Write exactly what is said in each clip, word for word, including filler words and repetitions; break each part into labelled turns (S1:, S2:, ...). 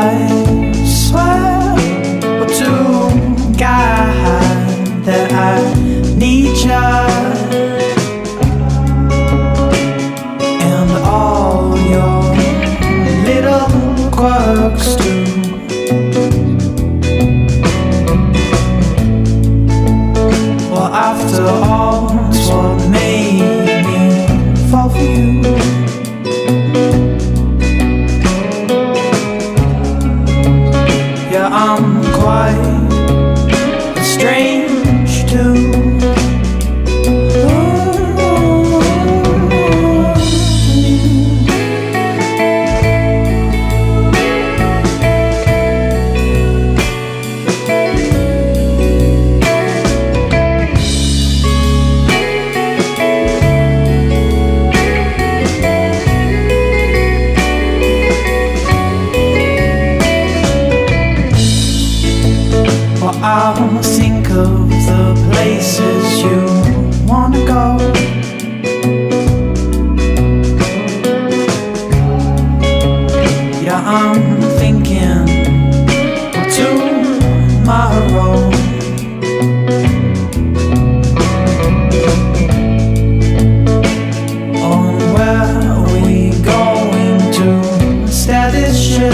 S1: I swear to God that I need ya, and all your little quirks too. Well, after all, it's what made me fall for you. Yeah, I'm quite strange too. I'll think of the places you wanna go. Yeah, I'm thinking of tomorrow. On where are we going to steer this ship?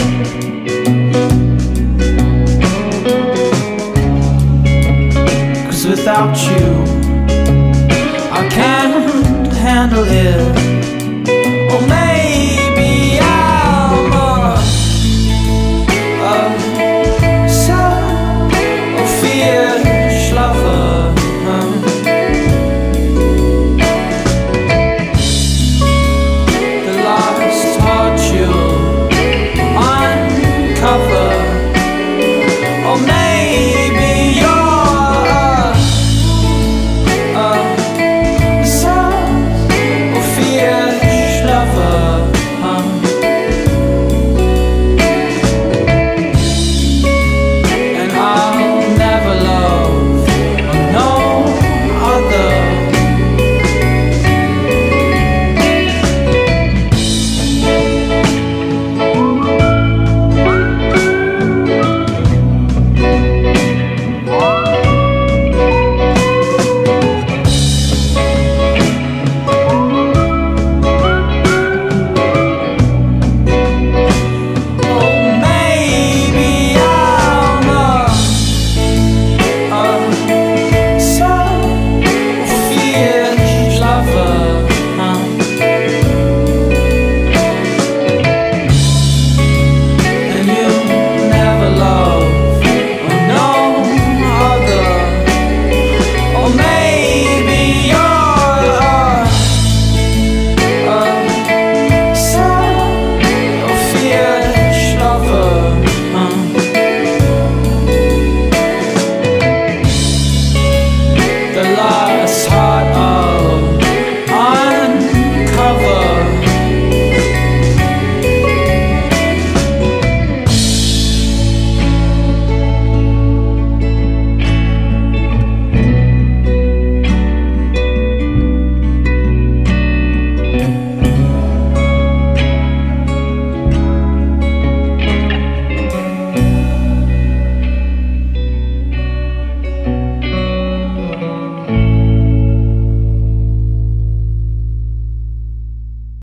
S1: Without you, I can't handle it.